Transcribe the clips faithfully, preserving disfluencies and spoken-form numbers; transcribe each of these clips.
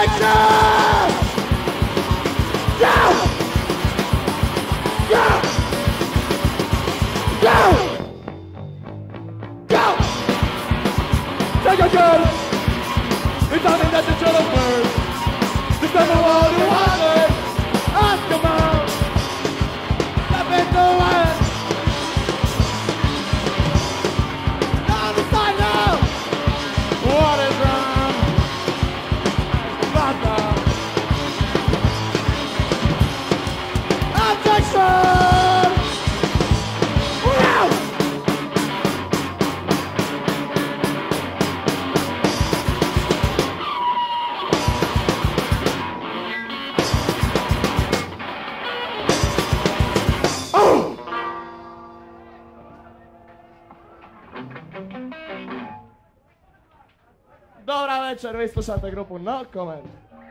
Attention! Go! Go! Go! Go! Take a gun! It's only that the children first. This time I want to want it. Ask them out. Step into it. On the side now. What is wrong? Not wrong. Objection! Wow! Dobrá večer, vy slušate grupu No Comment.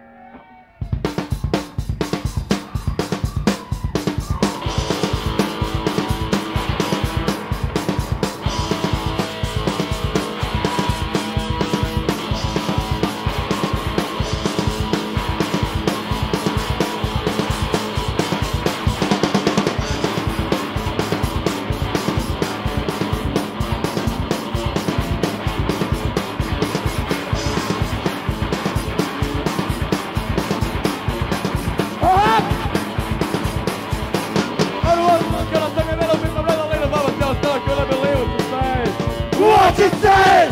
What you say?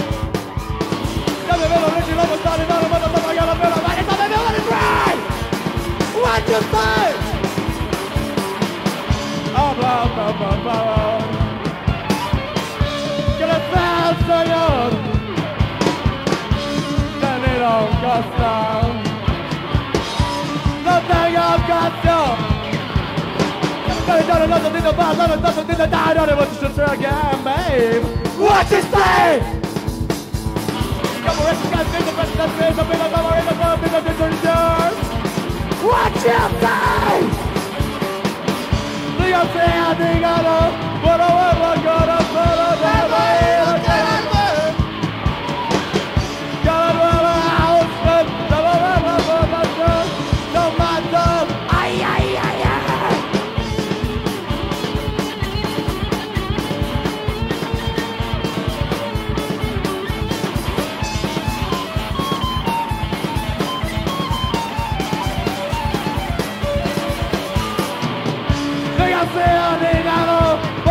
What you say? Oh, blah, blah, blah, blah. Que le sea el Señor tenido ocasión. No tenga ocasión. No nothing about, no nothing to die. I don't know what you should say again, babe. What you say? Come on, let's get the best of this. I've been a number in the world, in the different years. What you say? Diga sea, dígalo. Pero vuelvo a corazón, no te voy a quedar bien. Cada nueva outfit, no me va a conocer. No matter. Ay, ay, ay, ay. Sea negado,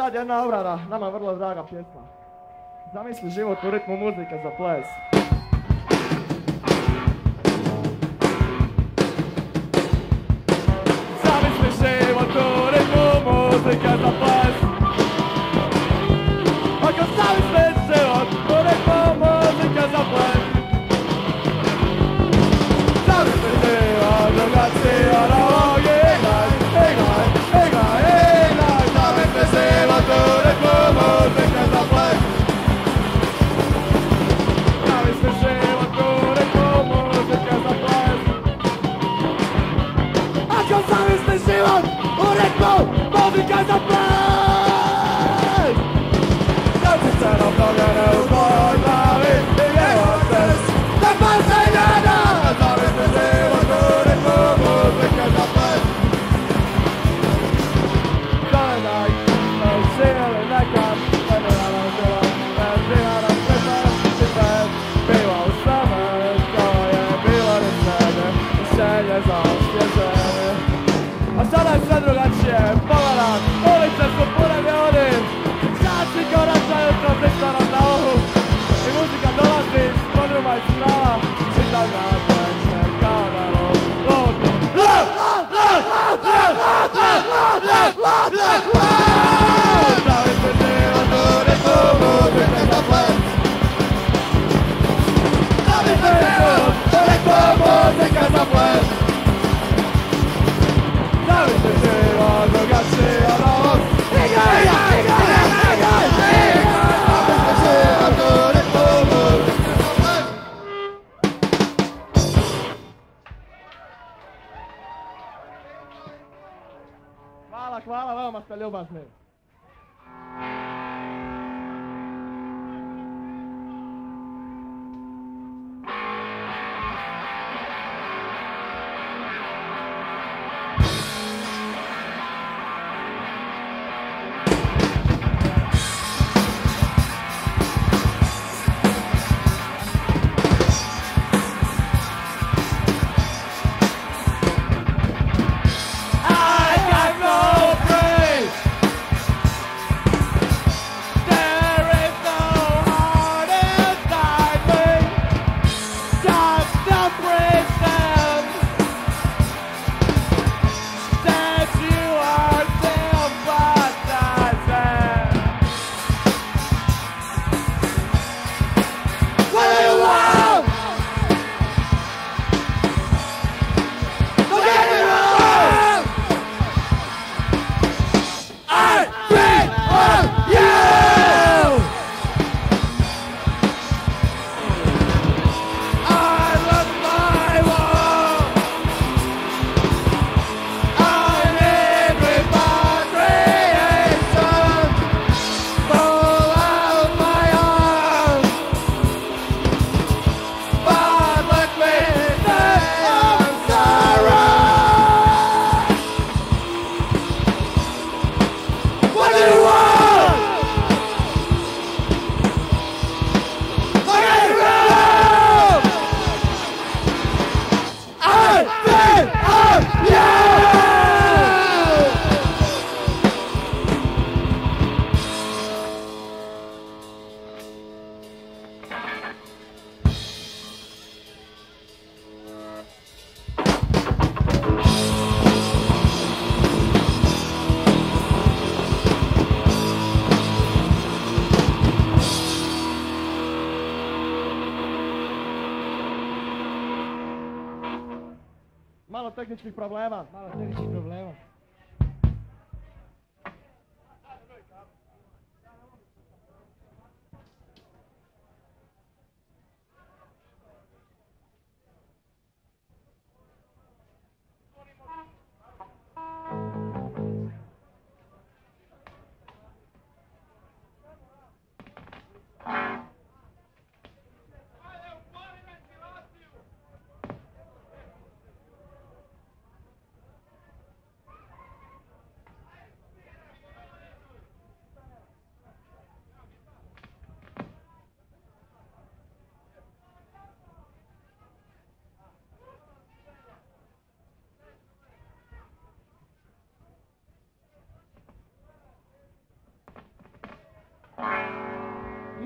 sad jedna obrada, nama vrlo draga pjesma. Zamisli život u ritmu muzike za ples. Zamisli život u ritmu muzike za ples. Ako zamisli život u ritmu muzike za ples. Zamisli život drugačiji od ovog igraj, igraj, igraj, igraj. Zamisli život u ritmu muzike za ples. Zamisli život u ritmu muzike za ples. Ako zamisli život u ritmu muzike za ples. Noći se napravljene u tvojoj glavi i njegov stres. Da pa se njena. Zamisli život u ritmu muzike za ples. Gledaj, ne živjeli nekad, planirano žila, bezbirana sveta i pet. Biva u same, to je bilo rješenje, rješenje za osvježenje. A sada je sve drugačije, pogledam, ulice su pune ljudi. Čači koračaju kroz listanom na uhu. I muzika dolazi s podruma i strava. Čitam na pjesme kao da lud, lud. Lud, lud, lud, lud, lud, lud, lud, lud, lud, lud. Zamisli život u ritmu muzike za ples. Zamisli život u ritmu muzike za ples. Zamisli život drugačiji od ovog. Igraj, igraj, igraj, igraj, igraj. Zamisli život u ritmu muzike za ples. Hvala, hvala, veoma ste ljubazni. I got no praise. Malo tehničkih problema. Malo tehničkih problema.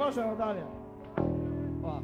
Proszę, Natalia. O.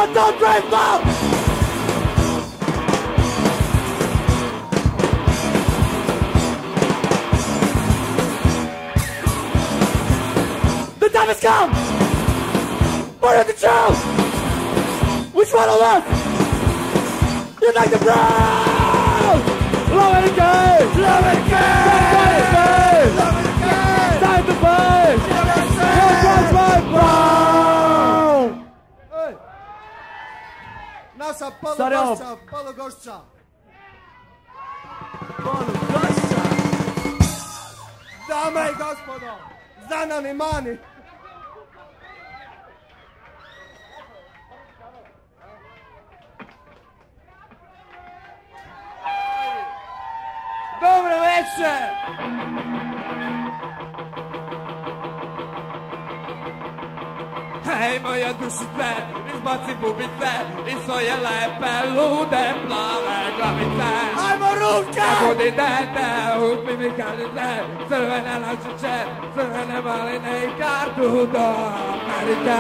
One, two, three, four! The time has come! What are the truth? Which one of us? You like the brown! Love it again! Love it again! Love it again! Time to fight! What was my brown? Hey! Nasza pologoszcza, pologoszcza! Pologoszcza! Dame i gospodo! Za nami mani! Dobro večer! Hej moja dušice, izbaci bubice i svoje lepe, lude, plave glavice. Ajmo ruke! Ne budi dete, uzmi mi kartice, crvene lačiće, crvene maline i kartu do Amerike.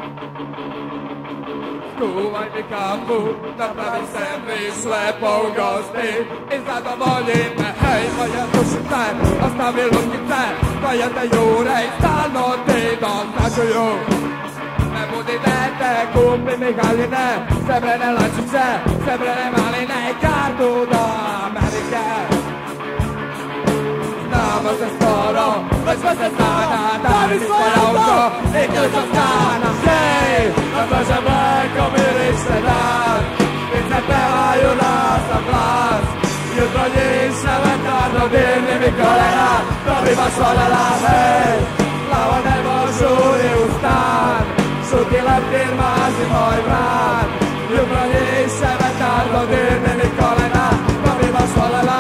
Skuvaj mi kafu, napravi sandvič, lepo ugosti i zadovolji me. Hej moja dušice, ostavi lutkice, koje te jure i stalno ti doznačuju. Ne budi dete, kupi mi haljine, srebrene lačiće, srebrene maline i kartu do Amerike. Znamo se skoro, već smo se znana, da mi svoj auto i ključ od stana. Hej, na blaže mleko miriše dan, ptice pevaju nas na glas. Jutro njiše vetar, dodirni mi kolena, to bi baš voljela. Hej, plavo nebo žuri u stan, šuti leptir mazi moj vrat. Jutro njiše vetar, dodirni mi kolena, to bi baš voljela.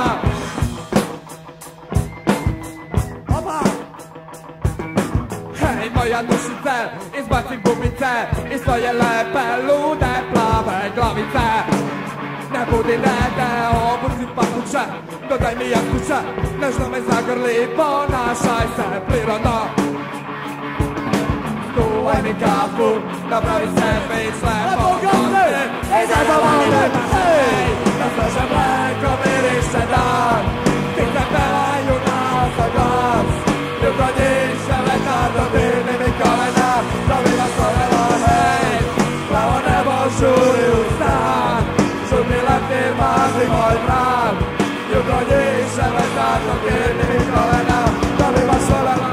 Hej moja dušice, izbaci bubice i svoje lepe, lude, plave glavice. Ne budi dete, obuci papuče, dodaj mi jastuče, nežno me zagrli, ponašaj se prirodno. Skuvaj mi kafu, napravi sandvič, lepo ugosti i zadovolji me. Hej, na sveže mleko miriše dan, ptice pevaju nas za glas. Jutro njiše vetar, dodirni mi kolena, to bi vas voljela. Hej, plavo nebo žuri u stan, žuti leptir mazi moj vrat. Jutro njiše vetar, dodirni mi kolena, to bi vas voljela.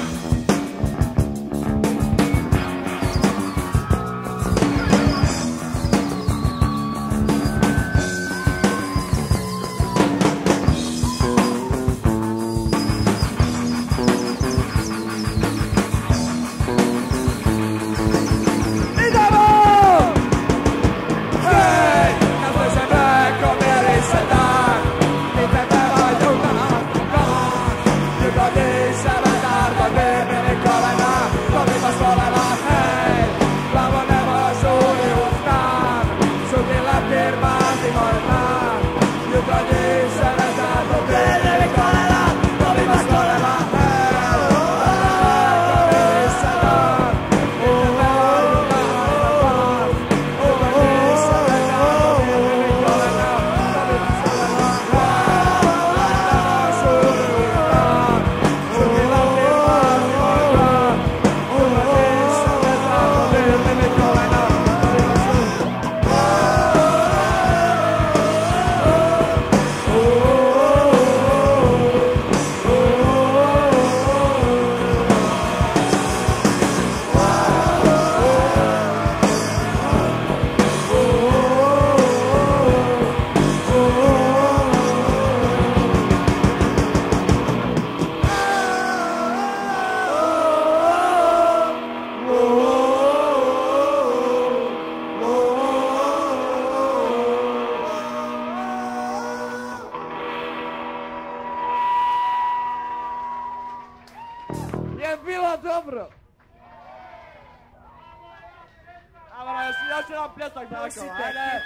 Je bilo dobro! Evo, još jedan pljesak tako, ajde!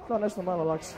To nešto malo lakše.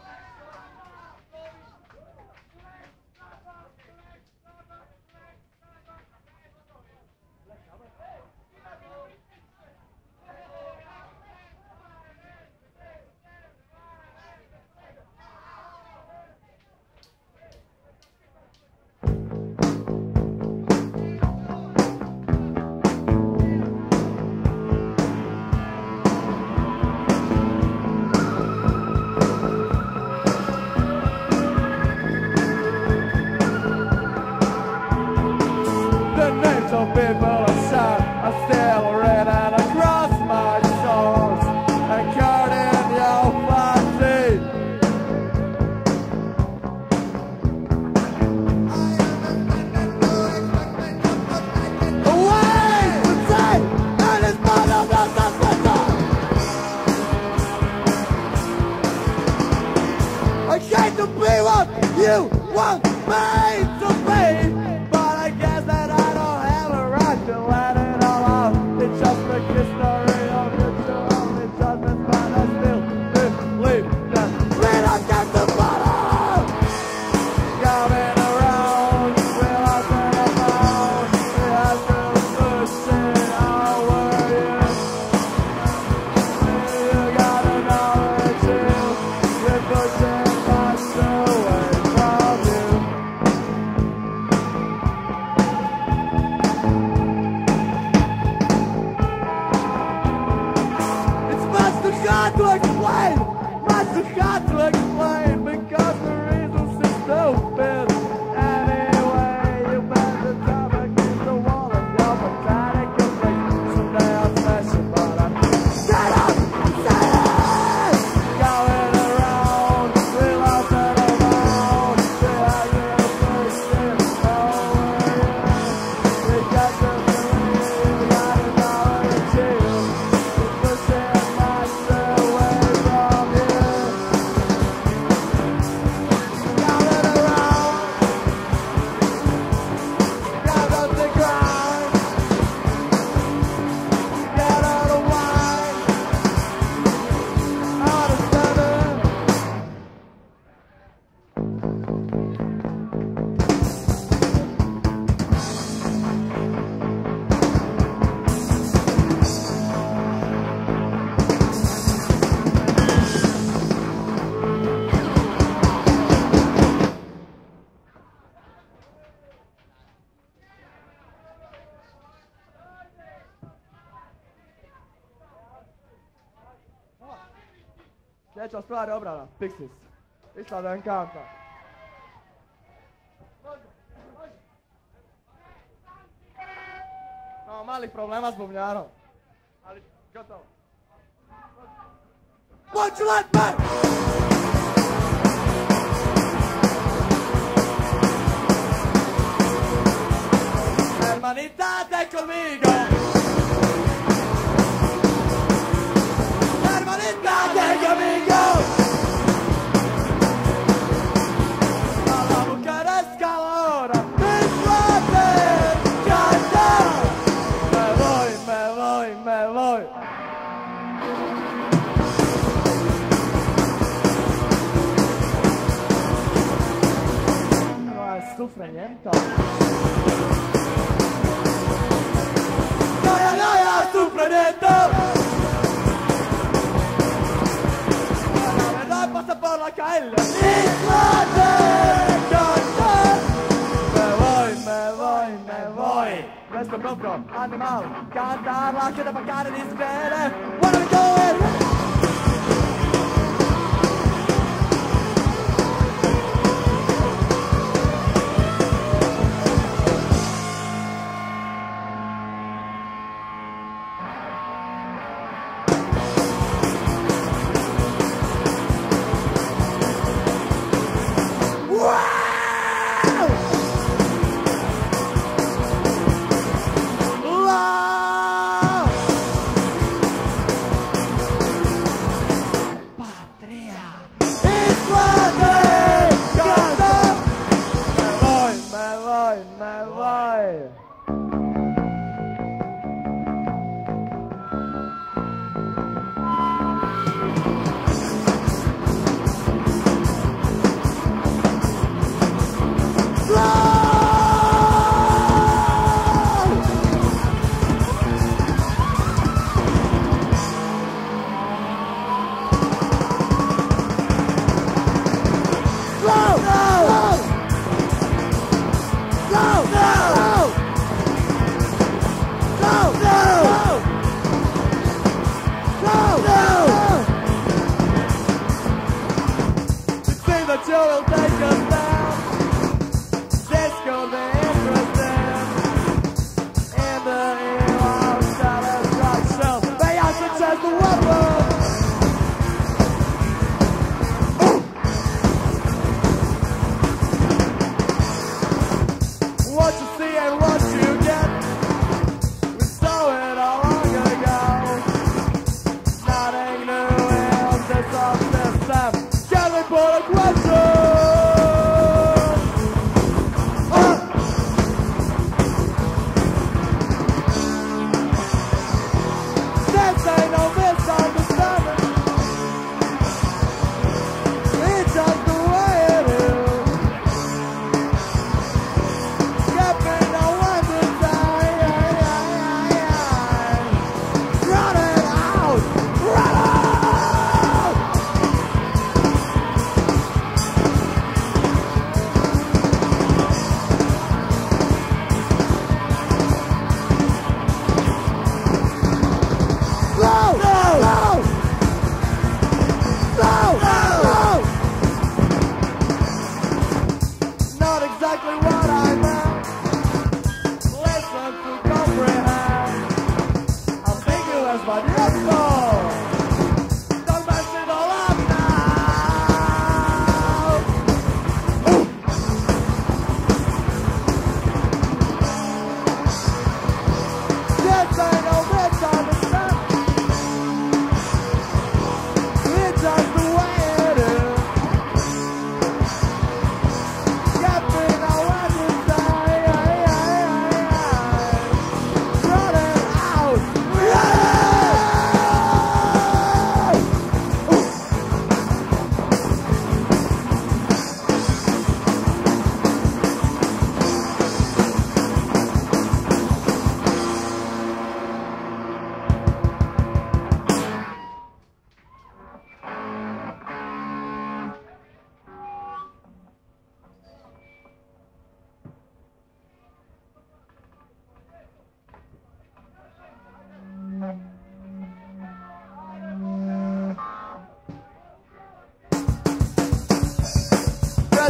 Sljedeća stvar je obrana, Pixies. Išla da enkanta. Imamo malih problema s bubnjarom. Ali gotovo. Won't you let me? Hermanitate conmigo. Hermanitate conmigo. A la bucaresca hora. Disfrute, canta. Me voy, me voy, me voy. No hay sufrimiento. No hay, no hay sufrimiento. Pasa por la calle. Disfrute, cantar. Me voy, me voy, me voy. Resto propio, animal. Cantar la gente para cara di svele. What are we doing?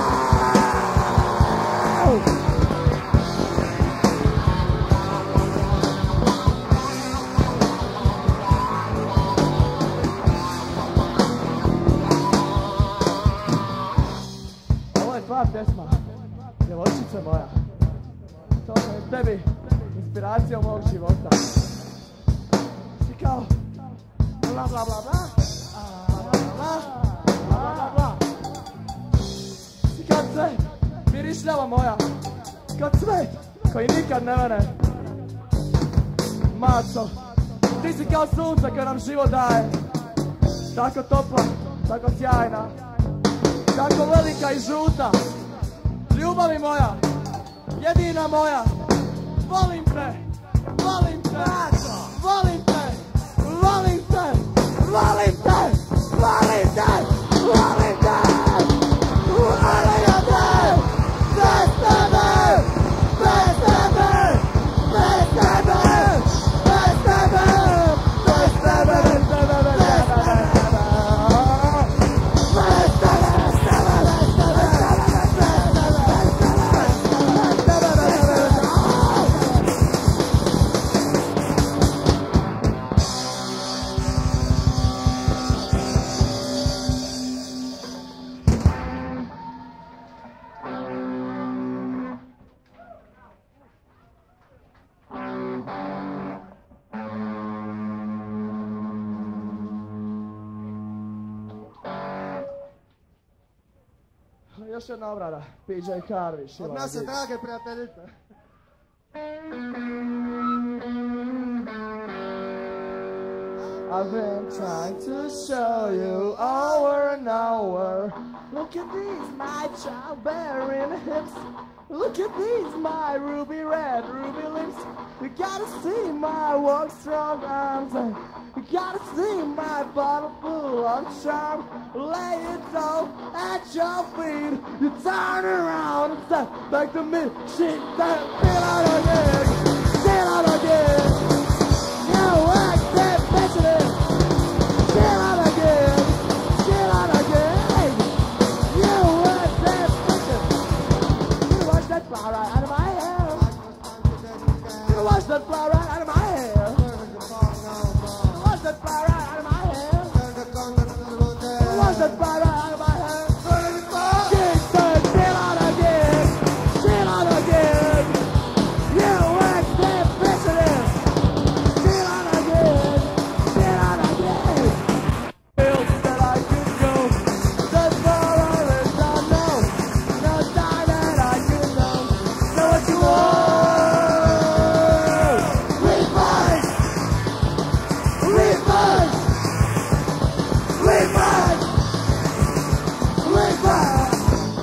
Ovo je tvoja pjesma, djevojčice moja. To je tebi inspiracija mog života. Si kao bla bla bla bla, a bla bla bla. sve, mirišljava moja, kad sve, koji nikad ne vene. Maco, ti si kao sunce koje nam život daje, tako topla, tako sjajna, tako velika i žuta. Ljubavi moja, jedina moja, volim te, volim te, volim te, volim te, volim te, volim te, volim te, volim te, bez tebe, bez tebe, bez tebe, bez tebe, bez tebe, bez tebe, bez još jedna obrada, P J Karvić. Od naše drage prijateljice. I've been trying to show you over and over. Look at these, my childbearing hips. Look at these, my ruby red, ruby lips. You gotta see my walk strong arms. You gotta see my bottle full of charm. Lay it all at your feet. You turn around and step back to me. Shit, that feel out again, feel out again. You act that bitchin'. Feel out again, feel out again. You act that bitchin'. You watch that fly right out of my hair. You watch that fly right out of my hair. You watch that fly right out of my hair. You watch that fly right out of my hair. Kick that feel out again, feel out again. You act that bitchin'. Feel out again, feel out again. Feels that I could go as far as I know. No time that I could know. Know what you want. Reverse, reverse, reverse, reverse,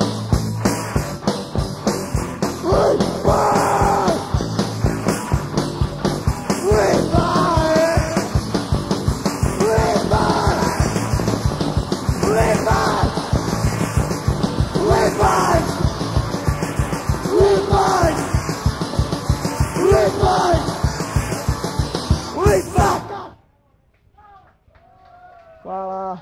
Hvala.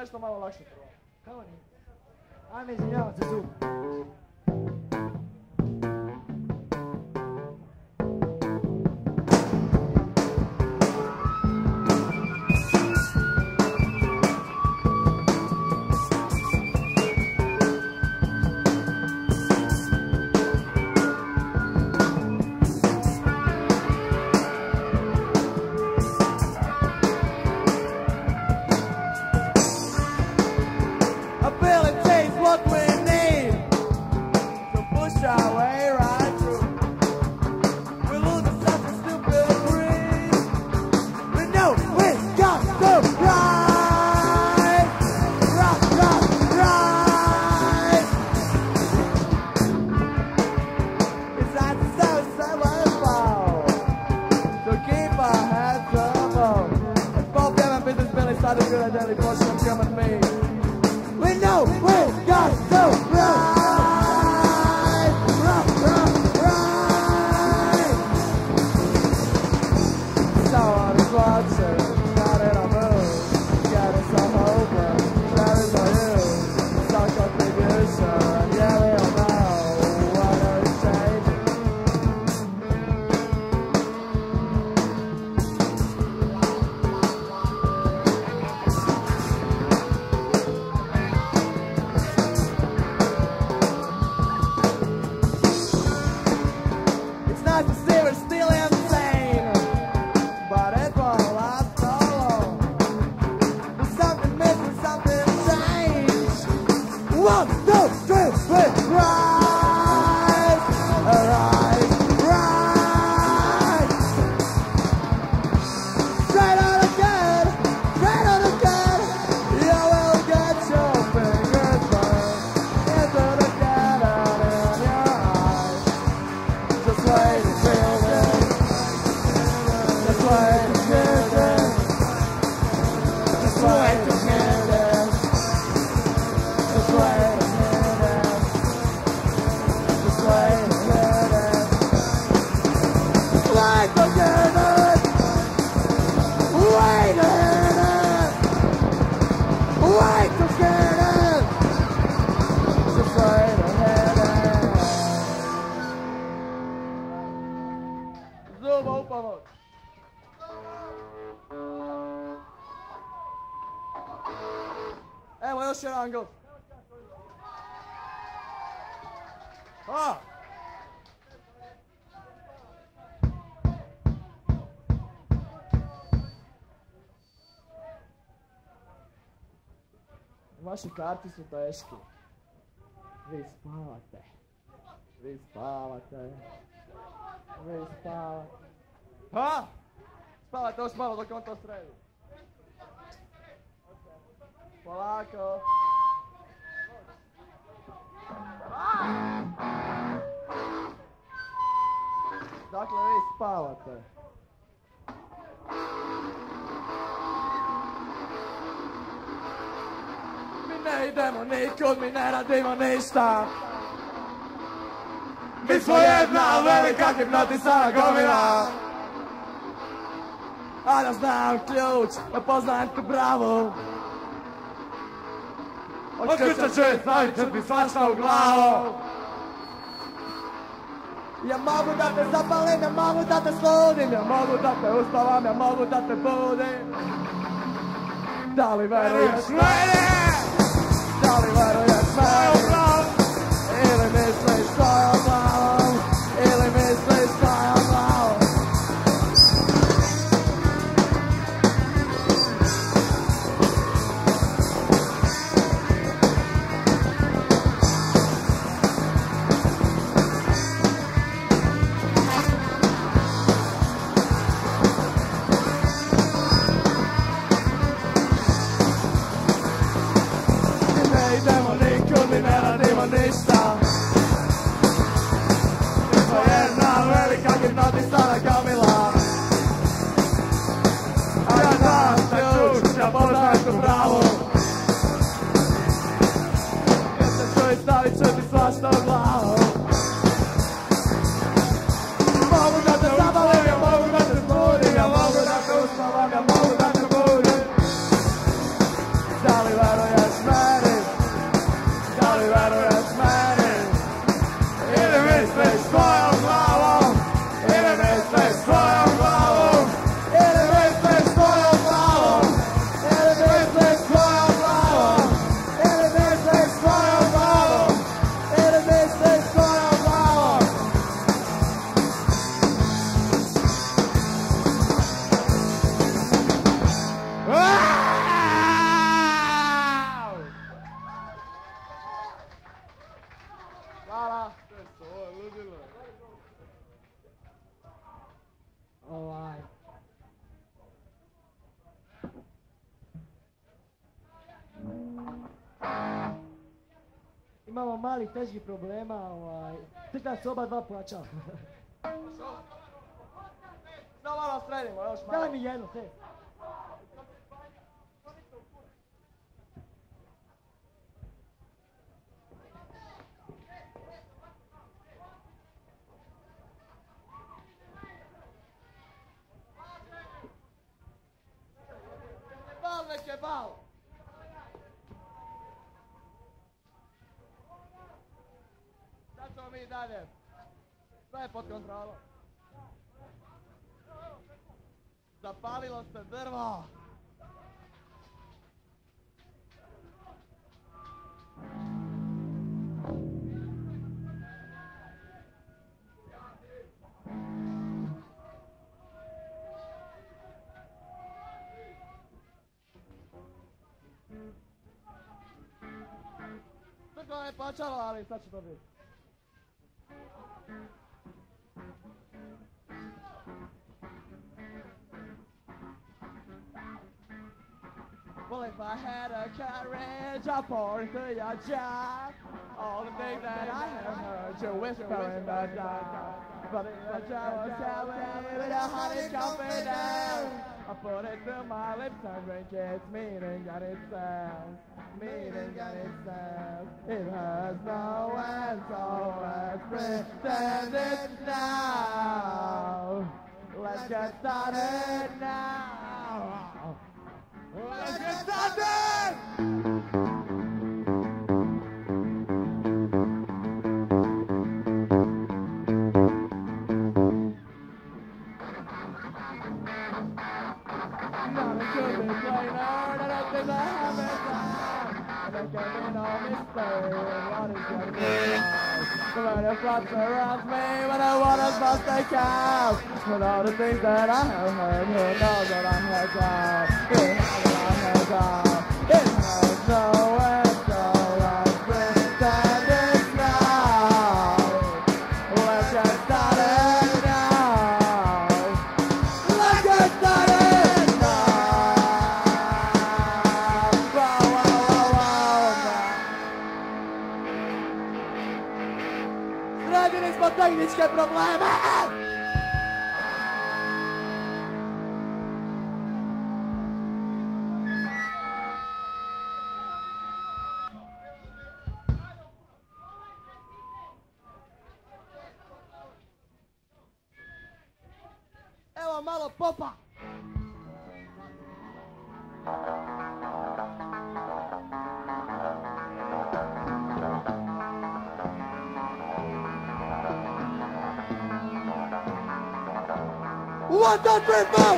nešto malo lakše prvo. Kako nije? Ajme, izvinjavam se tu. Evo još jedan gol. A! Vaši karti su teški. Vi spavate. Vi spavate. Vi spavate. Ha! Spavate još malo dok on to sredi. Polako. Dakle, vi spavate. Mi ne idemo nikud, mi ne radimo ništa. Mi smo jedna velika hipnotisana gomila. A da znam ključ, da poznajem tu bravu. Otkrčat ću je, stavit ću ti svašta u glavu. Ja mogu da te zapalim, ja mogu da te sludim, ja mogu da te uspavam, ja mogu da te budim. Da li veruješ meni? Da li veruješ meni? Ili misliš svojom glavom? Ili misliš svojom glavom? Ništa. Mi smo jedna velika hipnotisana gomila. A ja znam ključ, ja poznajem tu bravu. Kad se čuj, stavit ću ti svašta u glavu. Mogu da te zabalim, ja mogu da te zbudim, ja mogu da te uspavam, ja mogu da te budim. Da li veruješ? Hvala. Ovo je ludilo. Ovaj. Imamo mali težih problema, ovaj. Tek se oba dva plaća. Samo malo sredimo, još malo. Daj mi jedno, te. Bal, već je bal! Sad ćemo mi dalje. Sve je pod kontrolom. Zapalilo se drvo! Tako je počelo, ali sad će to biti. Well, if I had a carriage, I'd pour into your jack. All the things that I have heard you whisper in the dark. But in the jar was telling with a honey confidence. I put it to my lips and drink it, meaning that it says, meaning that it says, it has no end, so let's pretend it now. Let's get started now. Let's get started! Not a good bit plainer than I think I have it now. And there can be no mistake what is going on. The murder floats around me when the waters must take out. And all the things that I have heard, who knows what I have done? Who knows what I have done? It has no end, so let's pretend it's now. Let's get started now. Let's get started now. Wow, wow, wow, wow. Sredili smo tehničke probleme! Evo malo popa! One, two, three, four!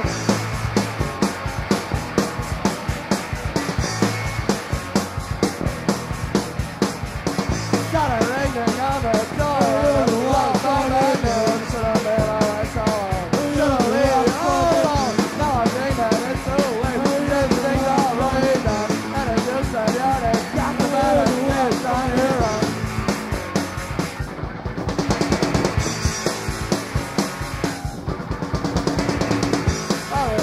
Got a ringing on the door. Walk on the moon, should have been always so long. Should have leave it all alone. Now I think that it's too late. Everything's already done, and it's just that you're the got the better things on your own. I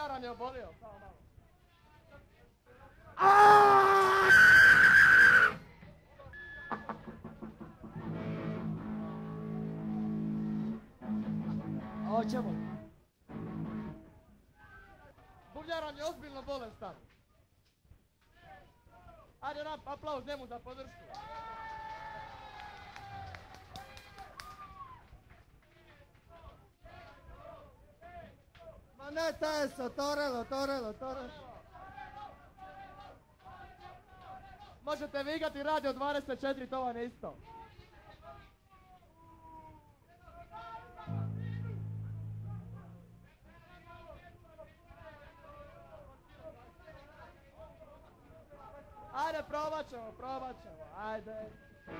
Jaran je obolio. A hoćemo? Bubnjaran je ozbiljno bolestan. Ajde nam aplauz njemu za podršku. Ma ne, taj se, Torelo, Torelo, Torelo. Možete vigati radio dvadeset četiri, to vam je isto. Ajde, probat ćemo, probat ćemo, ajde.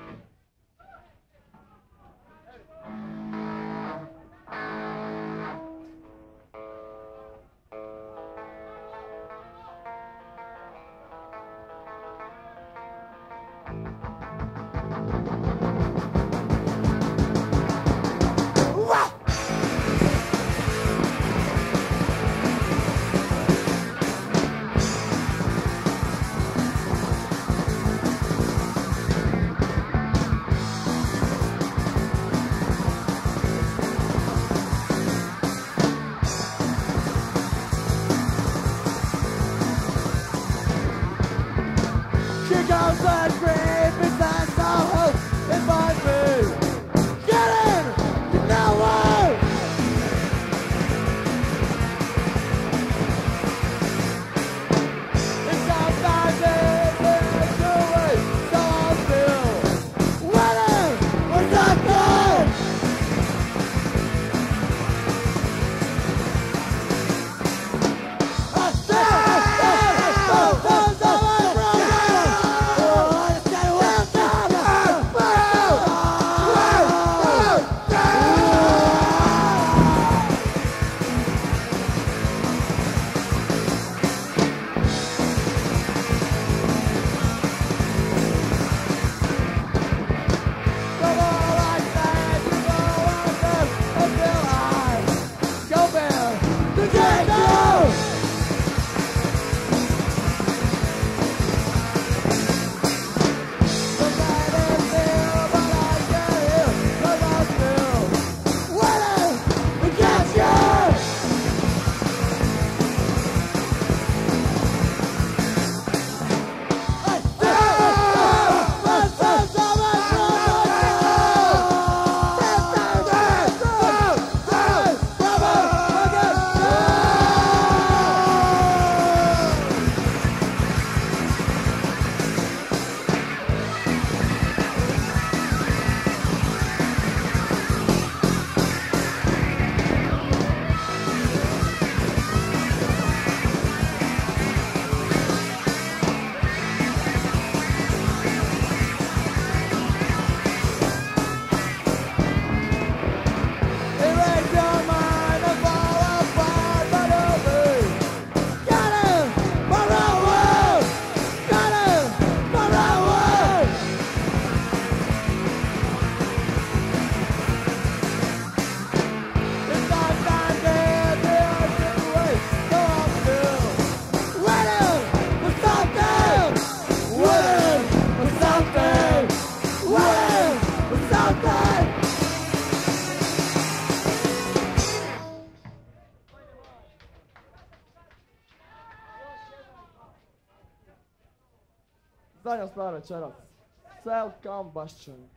Zadnja stvar večeras. Self combustion.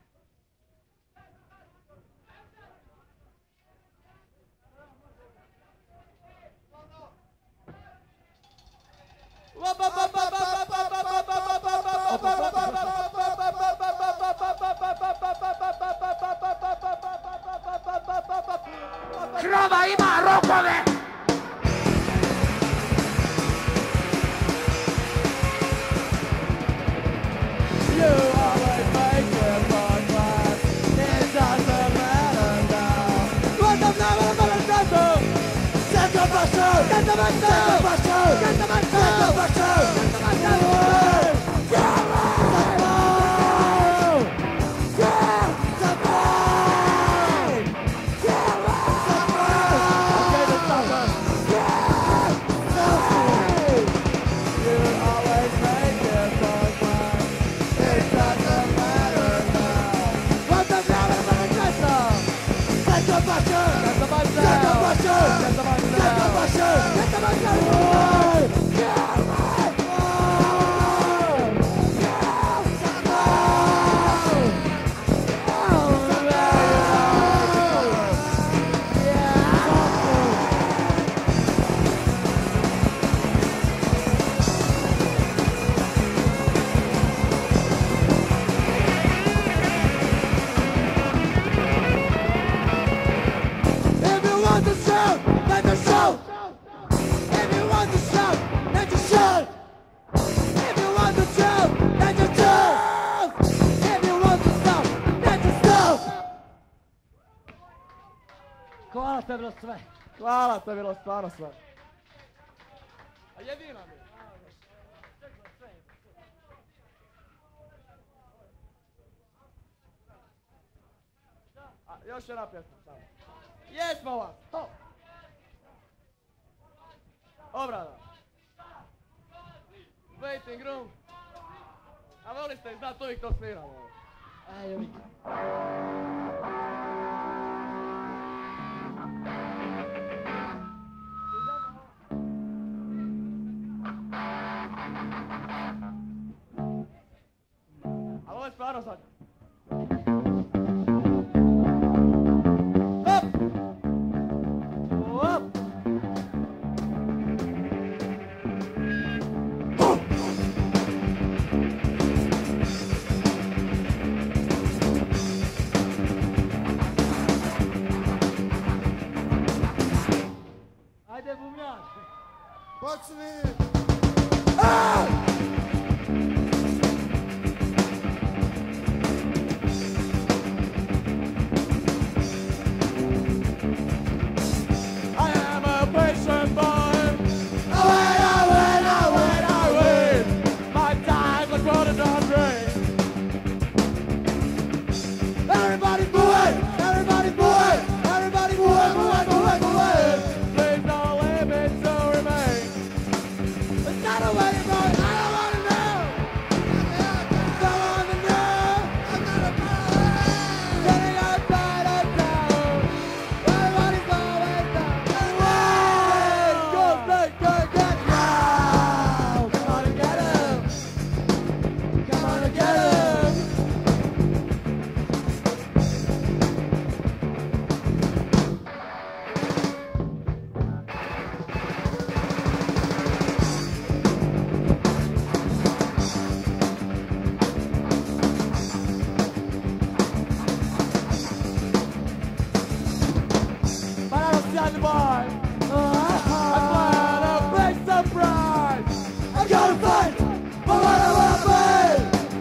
Krava ima rokove! Canta mais não! Canta mais não! Canta mais não! Hvala, to je bilo sve. Hvala, to je bilo stvarno sve. A jedina mi je. A, još jedna pjesma, samo. Jesmo vas! Ho! Obrada. Waiting room. A voli ste znat uvijek to sviramo. Ajde, uvijek. Ali ovo je stvarno sad. Ajde, bumljač. Počni! I am a patient boy. I wait, I wait, I wait, I wait. My time's like water down drain. Everybody move it! Everybody move it! Everybody move it, move it, move it, move it! Please don't leave me to remain. It's not a way to go! I don't want to know! Don't want to know! I'm not a problem! Getting outside of town! Everybody's always down! Go, go, go, get down! Come on and get him! Come on and get him! But I don't stand by. I plan a big surprise. I gotta fight for what I wanna be!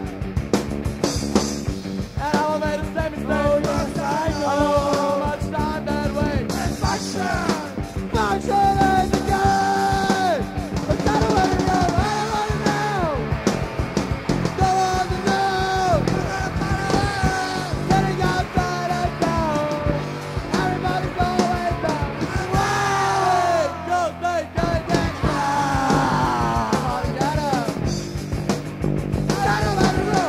And I will make the same mistake. Oh, yes, I I know! know how much time that waits. Function! Function is the game! It's not a way to go! I don't wanna know! Don't want to know! Getting outside of town! Everybody's always down! Wait, go, stay, stay, stay. Come on and get 'em! Not a way to go!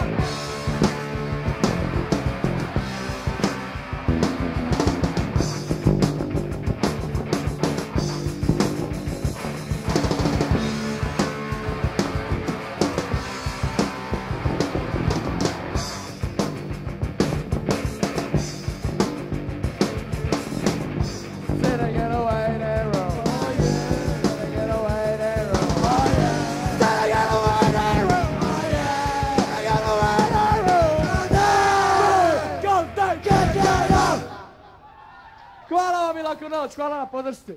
Sitting in a waiting room. Sitting in a waiting room. I got a waiting room! I got a waiting room! Go, stay, Get down! Hvala vam i laku noć, hvala na podršci.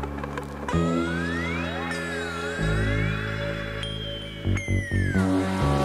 Thank